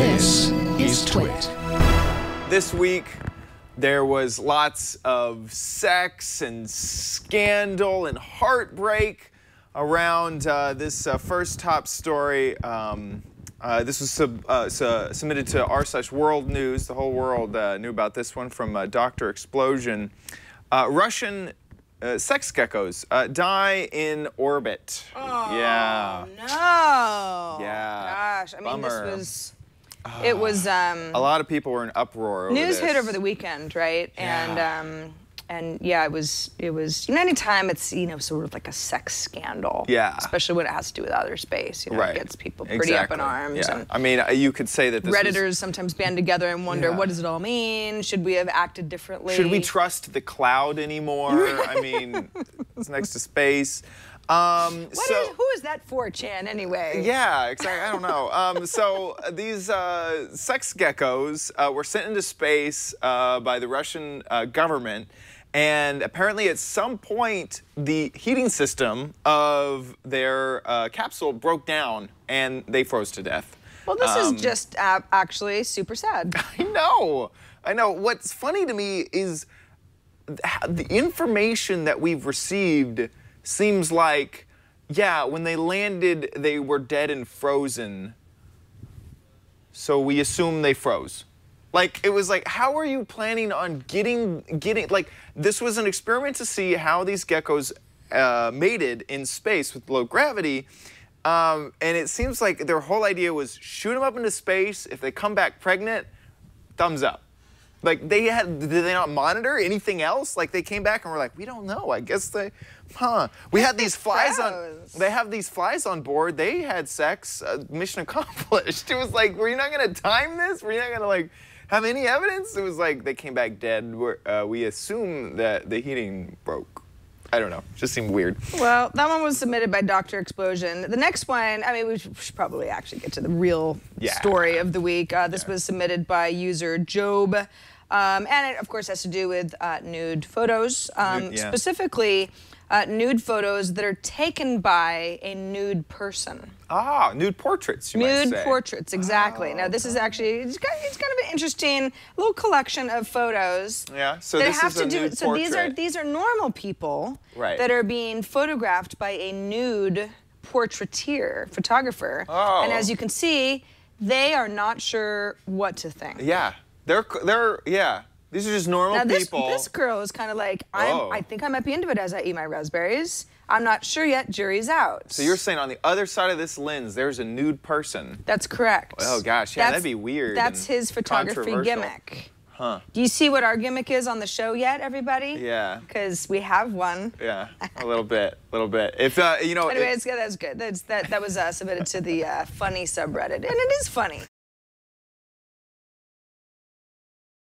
This is Twit. This week, there was lots of sex and scandal and heartbreak around this first top story. This was submitted to r/World News. The whole world knew about this one from Dr. Explosion. Russian sex geckos die in orbit. Oh, yeah. no. Yeah. Gosh, I mean, Bummer. this was, it was, A lot of people were in uproar over news this. hit over the weekend, right? Yeah. And yeah, it was, you know, anytime it's, you know, sort of like a sex scandal. Yeah. Especially when it has to do with outer space, you know, Right. it gets people pretty up in arms. Yeah. And I mean, you could say that this Redditors sometimes band together and wonder, Yeah. what does it all mean? Should we have acted differently? Should we trust the cloud anymore? I mean, it's next to space. Who is that 4chan anyway? Yeah, exactly. I don't know. So these sex geckos were sent into space by the Russian government, and apparently at some point the heating system of their capsule broke down and they froze to death. Well, this is just actually super sad. I know. What's funny to me is the information that we've received seems like, yeah, when they landed, they were dead and frozen. So we assume they froze. Like, it was like, how are you planning on getting, like, this was an experiment to see how these geckos mated in space with low gravity. And it seems like their whole idea was shoot them up into space. If they come back pregnant, thumbs up. Like, did they not monitor anything else? Like, they came back and were like, we don't know. I guess we had these flies they have these flies on board. They had sex, mission accomplished. It was like, were you not gonna time this? Were you not gonna, like, have any evidence? It was like, they came back dead. We assume that the heating broke. I don't know, just seemed weird. Well, that one was submitted by Dr. Explosion. The next one, I mean, we should probably actually get to the real story of the week. This was submitted by user Job. And it, of course, has to do with nude photos, specifically nude photos that are taken by a nude person. Ah, nude portraits, you might say. Nude portraits, exactly. Oh, now, this is actually, it's kind of an interesting little collection of photos. Yeah, so that this have is to a do. nude So portrait. these are normal people Right. that are being photographed by a nude portraiture, photographer. Oh. And as you can see, they are not sure what to think. Yeah, yeah. These are just normal Now people. this girl is kind of like, Oh. I think I might be into it as I eat my raspberries. I'm not sure yet. Jury's out. So you're saying on the other side of this lens, there's a nude person. That's correct. Oh gosh, yeah, that'd be weird. That's and his photography controversial. gimmick. Huh. Do you see what our gimmick is on the show yet, everybody? Yeah. Because we have one. Yeah, a little bit. If you know. Anyways, yeah, that was good. That was submitted to the funny subreddit, and it is funny.